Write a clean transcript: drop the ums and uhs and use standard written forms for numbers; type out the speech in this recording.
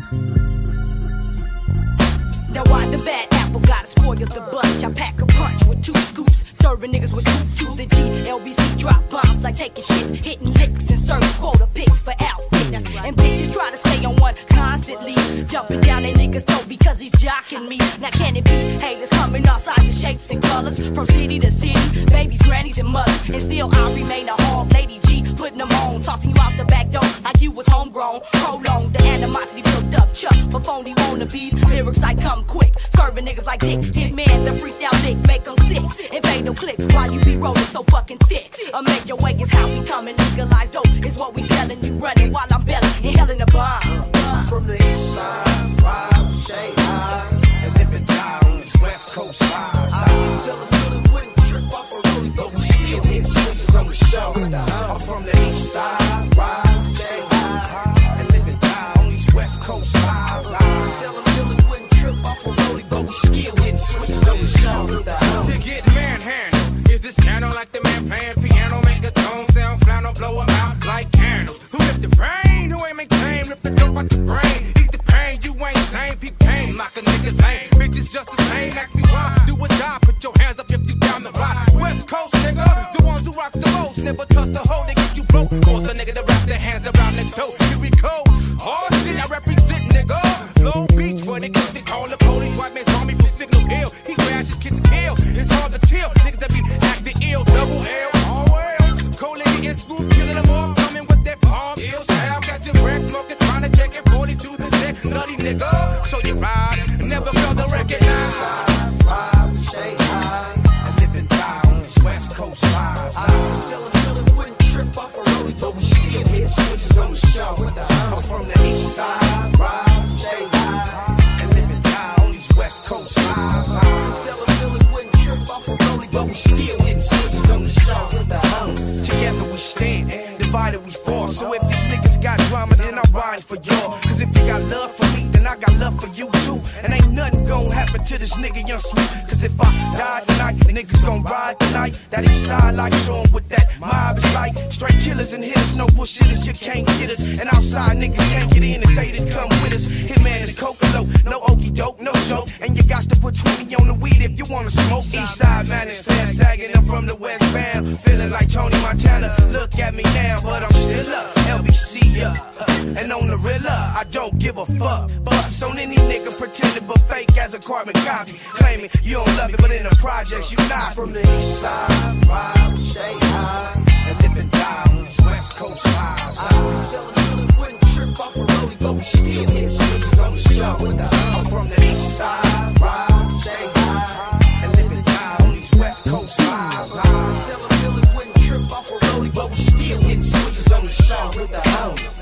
Now why the bad apple gotta spoil the bunch? I pack a punch with 2 scoops, serving niggas with soup to the GLBC. Drop bombs like taking shit, hitting licks and serving quota pics for outfits. And bitches try to stay on one constantly, jumping down they niggas' throat because he's jocking me. Now can it be haters coming all sides of shapes and colors, from city to city, babies, grannies, and mothers? And still I remain a hog, Lady G, putting them on, tossing you out the back door like you was homegrown. Prolong the animosity built up, chuck for phony wannabes. Lyrics like come quick, serving niggas like dick. Hitman, the freestyle dick, make them sick. And fade them click while you be rolling so fucking thick. A major way is how we come and legalize dope. Is what we selling, you running while I'm belling, inhaling the bomb. From the east side, ride, shade high, and live and die on these West Coast vibes. I tell them really wouldn't trip off a rollie, but we still hit switches on the show. I'm from the east side, ride, shade high, and live and die on these West Coast vibes. I tell them really wouldn't trip off a rollie, but we still hitting switches on the show. To get manhandled, is this candle like the man playing piano? Make the tone sound flannel, blow them out like candles. Who lift the rain? Who ain't maintain? Rip the dope out the brain. Eat the pain, you ain't sane. Peep pain, like a nigga lame. Bitches just the same, ask me why. Do a job, put your hands up if you down the ride. West Coast nigga, the ones who rock the most. Never trust the hoe, they get you broke. Force a nigga to wrap their hands around the toe. Here we go. Oh shit, I represent nigga. Long Beach, boy, they call the police. White man saw me from Signal Hill. He crashed his kid to kill. It's hard to chill. Niggas that be acting ill. Double L, all well. Cold lady in school, killing them all. Coming with that palm ill style. Got your crack smoking, trying to check it. 42 to 10. Nutty nigga. So you ride. Never felt the recognize. Ride, shade high, and live and die on these West Coast vibes. I tell them really wouldn't trip off a rollie, but we still hit switches on the show. I'm from the east side, ride, shade high, and live and die on these West Coast vibes. I tell them really wouldn't trip off a rollie, but we still hitting switches on the show. Together we stand, divided we fall. So if these niggas got drama, then I'm riding for y'all. Cause if you got love for me, then I got love for you too. And ain't nothing gon' happen to this nigga Young Sweet. Cause if I die tonight, niggas gon' ride tonight. That east side like show 'em what that mob is like. Straight killers and hitters, no bullshitters, you can't get us. And outside niggas can't get in if they didn't come with us. Hitman is Coca-Lo, no okey doke, no joke. And you got to put 20 on the weed if you wanna smoke. East side man is pants sagging, I'm from the West Band. Feeling like Tony Montana, look at me now, but I'm still up. LBC up, and on the real up, I don't give a fuck. Bust on any nigga pretending but fake as a carbon copy. Claiming you don't love it, but in the projects you not. From the east side, ride, shade high, and live and die on these West Coast vibes. I tell them really wouldn't trip off a rollie, but we still hit switches on the show. I'm from the east side, ride, shade high, and live and die on these West Coast vibes. I tell them really wouldn't trip off a rollie, but we still hitting switches on the show with the homies.